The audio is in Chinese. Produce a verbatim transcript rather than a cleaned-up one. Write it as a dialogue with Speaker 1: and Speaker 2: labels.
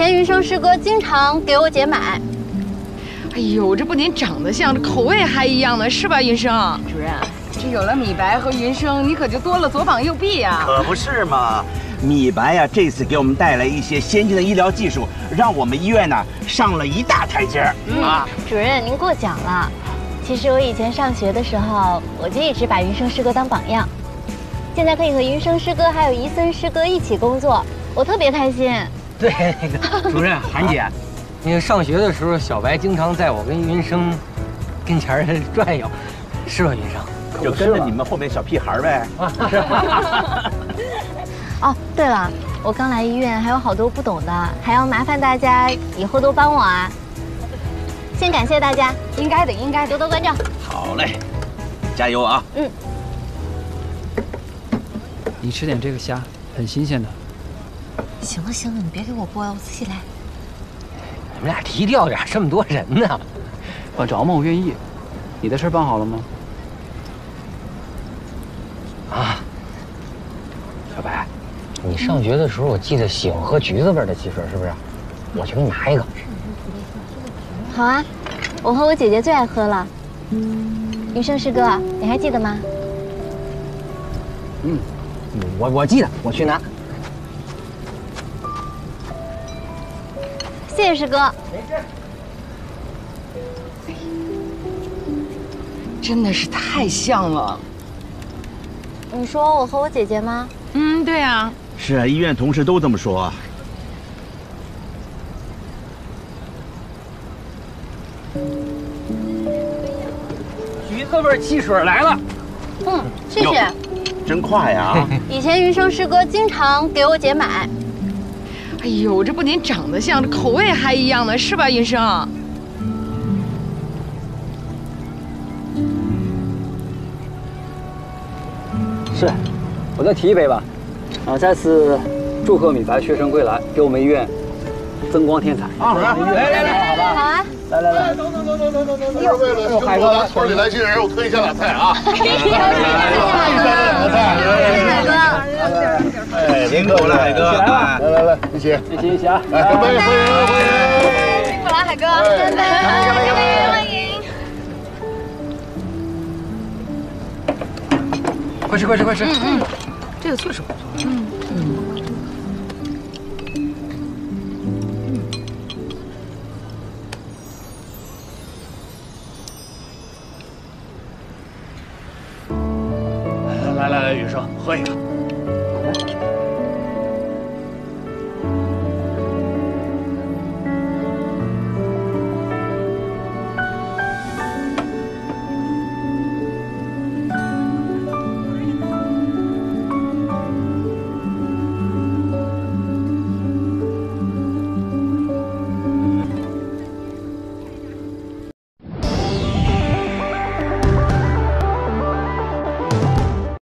Speaker 1: 前云生师哥经常给我姐买。
Speaker 2: 哎呦，这不仅长得像，这口味还一样呢，是吧，云生？主任，这有了米白和云生，你可就多了左膀右臂呀。
Speaker 3: 可不是嘛。 米白呀、啊，这次给我们带来一些先进的医疗技术，让我们医院呢上了一大台阶儿、
Speaker 1: 嗯、啊！主任，您过奖了。其实我以前上学的时候，我就一直把云生师哥当榜样。现在可以和云生师哥还有怡森师哥一起工作，我特别开心。
Speaker 4: 对，那个主任韩姐，那个上学的时候，小白经常在我跟云生跟前转悠，是吧，云生？
Speaker 3: 就跟着你们后面小屁孩呗。
Speaker 1: 哦，对了，我刚来医院，还有好多不懂的，还要麻烦大家以后多帮我啊！先感谢大家，
Speaker 2: 应该的，应该
Speaker 1: 多多关照。
Speaker 3: 好嘞，加油啊！
Speaker 1: 嗯。
Speaker 5: 你吃点这个虾，很新鲜的。
Speaker 1: 行了行了，你别给我剥了，我自己来。
Speaker 4: 你们俩低调点，这么多人呢。
Speaker 5: 管着吗？我愿意。你的事办好了吗？
Speaker 4: 啊，小白。 你上学的时候，我记得喜欢喝橘子味的汽水，是不是？我去给你拿一个。
Speaker 1: 好啊，我和我姐姐最爱喝了。云生师哥，你还记得吗？
Speaker 4: 嗯，我我记得，我去拿。
Speaker 1: 谢谢师哥。
Speaker 4: 没事。
Speaker 2: 真的是太像了。
Speaker 1: 你说我和我姐姐吗？
Speaker 2: 嗯，对啊。
Speaker 3: 是啊，医院同事都这么说。
Speaker 4: 橘子味汽水来了。
Speaker 1: 嗯，谢谢。
Speaker 3: 真快呀！
Speaker 1: 以前云生师哥经常给我姐买。
Speaker 2: 哎呦，这不仅长得像，这口味还一样呢，是吧，云生？
Speaker 5: 是，我再提一杯吧。 啊！再次祝贺米白学成归来，给我们医院增光添彩。
Speaker 3: 啊，来来来，好吧，
Speaker 1: 好啊！
Speaker 5: 来来来，
Speaker 6: 等等等等等等等等，为了海哥村里来新人，我特意下俩菜啊！
Speaker 1: 谢谢海哥，
Speaker 3: 哎，辛苦了，海哥！
Speaker 6: 来来来，一起
Speaker 5: 一起一起啊！
Speaker 6: 来，干杯！欢迎欢迎！
Speaker 1: 辛苦了，海哥！干杯！干杯！欢迎！
Speaker 5: 快吃快吃快吃！
Speaker 2: 嗯嗯。 这个确实不错。嗯嗯。
Speaker 6: 来来来来，雨生，喝一个。